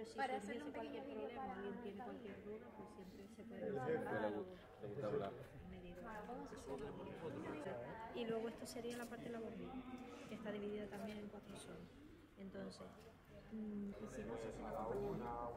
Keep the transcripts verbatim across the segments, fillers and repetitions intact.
si surgiese cualquier problema, alguien tiene cualquier duda, pues siempre se puede hablar. Y luego esto sería la parte de la bombilla, que está dividida también en cuatro zonas. Entonces, mmm, y si no se hace acompañamiento,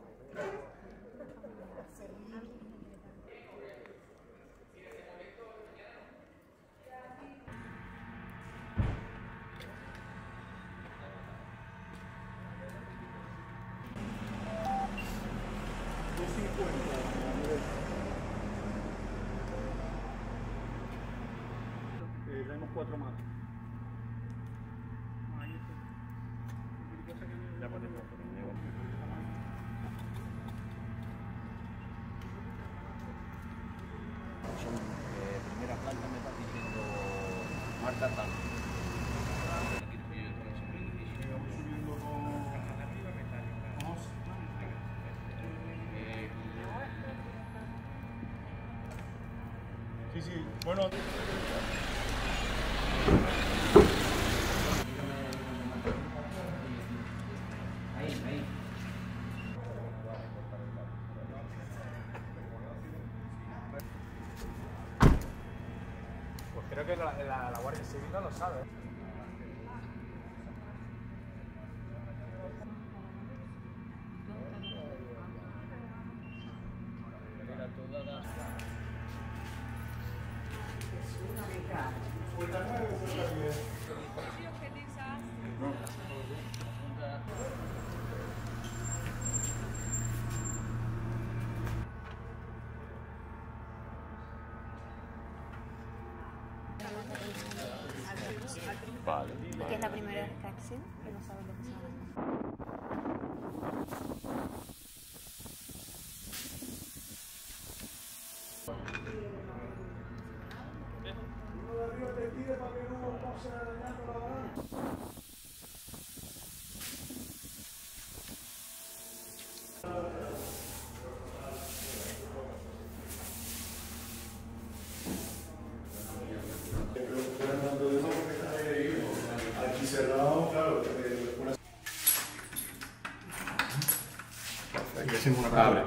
Eh, tenemos cuatro más. Ahí está. Ya ponemos. Son eh, primera planta, me está diciendo Marta Tanto. Vamos subiendo con... Vamos. Sí, sí, bueno... Ahí, ahí. Pues creo que la, la, la Guardia Civil no lo sabe. Vale, vale. que es la primera reacción, que no saben lo que se va Aquí cerrado, claro. Aquí hacemos una tabla.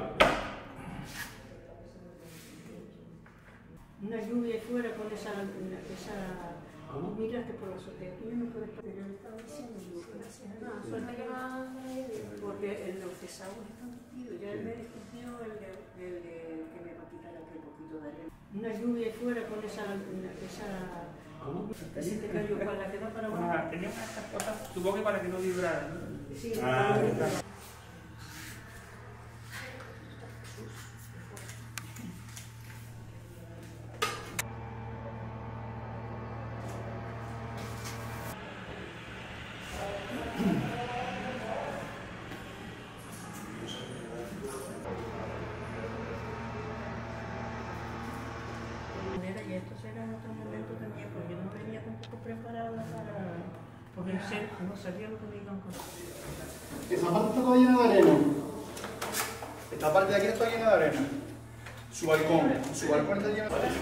Una lluvia fuera con esa, esa miraste por la azotea, tú no puedes perder el estado diciendo, gracias a nada, suerte que va, porque el, los desagües están metidos, ya me discutió el de, el de que me va a quitar aquel poquito de arena. Una lluvia fuera con esa, esa, ese te cayó para la que va para abajo. Ah, tenía unas cosas, supongo que para que no vibrara, ¿no? Sí, Ah, y esto será en otro momento también, porque yo no venía tampoco preparada para, porque en serio, no sabía lo que me iban a contar. Esa parte está toda llena de arena. Esta parte de aquí está llena de arena. Su balcón, su balcón está lleno de arena.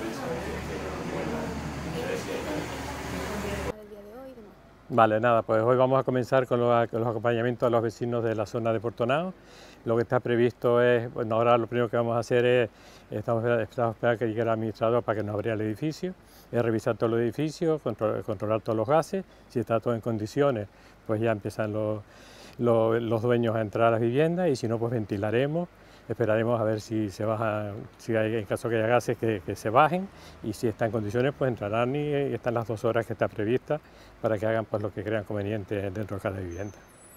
Vale, nada, pues hoy vamos a comenzar con los, con los acompañamientos a los vecinos de la zona de Portonao. Lo que está previsto es, bueno, ahora lo primero que vamos a hacer es, estamos esperando a esperar que llegue el administrador para que nos abra el edificio, es revisar todos los edificios, control, controlar todos los gases, si está todo en condiciones, pues ya empiezan los, los, los dueños a entrar a las viviendas y si no, pues ventilaremos. Esperaremos a ver si se baja, si hay, en caso que haya gases que, que se bajen y si está en condiciones pues entrarán y, y están las dos horas que está prevista para que hagan pues lo que crean conveniente dentro de cada vivienda.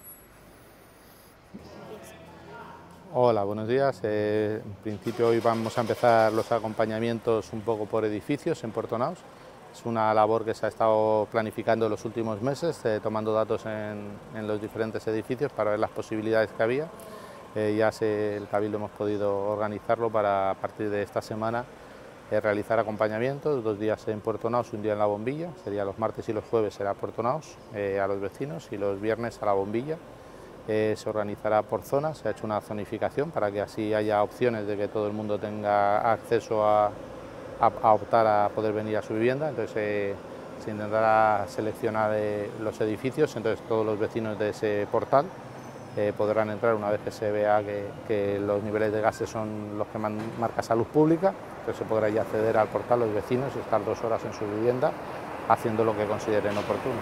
Hola, buenos días. Eh, en principio hoy vamos a empezar los acompañamientos un poco por edificios en Portonao. Es una labor que se ha estado planificando en los últimos meses, eh, tomando datos en, en los diferentes edificios para ver las posibilidades que había. Eh, ya se, el Cabildo hemos podido organizarlo para a partir de esta semana eh, realizar acompañamientos, dos días en Portonao, un día en La Bombilla, sería los martes y los jueves será Portonao eh, a los vecinos y los viernes a La Bombilla. Eh, se organizará por zonas, se ha hecho una zonificación para que así haya opciones de que todo el mundo tenga acceso a, a, a optar a poder venir a su vivienda. Entonces eh, se intentará seleccionar eh, los edificios, entonces todos los vecinos de ese portal eh, podrán entrar una vez que se vea que, que los niveles de gases son los que man, marca Salud Pública. Entonces se podrá ya acceder al portal los vecinos y estar dos horas en su vivienda haciendo lo que consideren oportuno.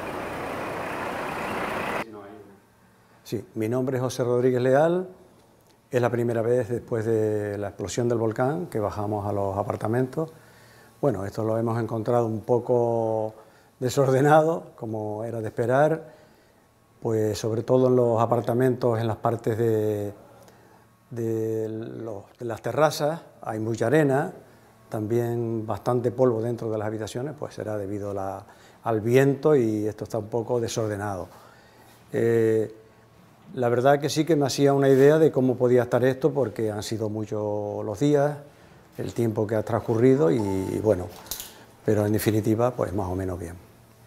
Sí, mi nombre es José Rodríguez Leal. Es la primera vez después de la explosión del volcán que bajamos a los apartamentos. Bueno, esto lo hemos encontrado un poco desordenado, como era de esperar, pues sobre todo en los apartamentos, en las partes de, de, los, de las terrazas, hay mucha arena, también bastante polvo dentro de las habitaciones, pues será debido a la, al viento y esto está un poco desordenado. Eh, La verdad que sí que me hacía una idea de cómo podía estar esto, porque han sido muchos los días, el tiempo que ha transcurrido y bueno, pero en definitiva pues más o menos bien.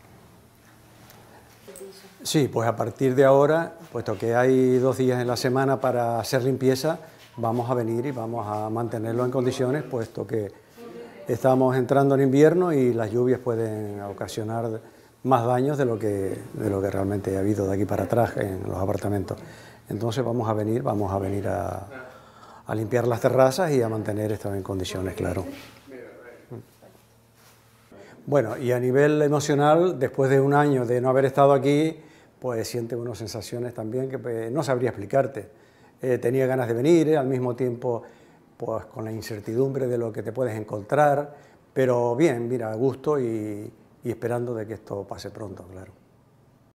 Sí, pues a partir de ahora, puesto que hay dos días en la semana para hacer limpieza, vamos a venir y vamos a mantenerlo en condiciones, puesto que estamos entrando en invierno y las lluvias pueden ocasionar más daños de lo que de lo que realmente ha habido de aquí para atrás en los apartamentos. Entonces vamos a venir, vamos a venir a, a limpiar las terrazas y a mantener esto en condiciones, claro. Bueno, y a nivel emocional, después de un año de no haber estado aquí, pues siente unas sensaciones también que pues, no sabría explicarte. Eh, tenía ganas de venir, eh, al mismo tiempo pues con la incertidumbre de lo que te puedes encontrar, pero bien, mira, a gusto y y esperando de que esto pase pronto, claro.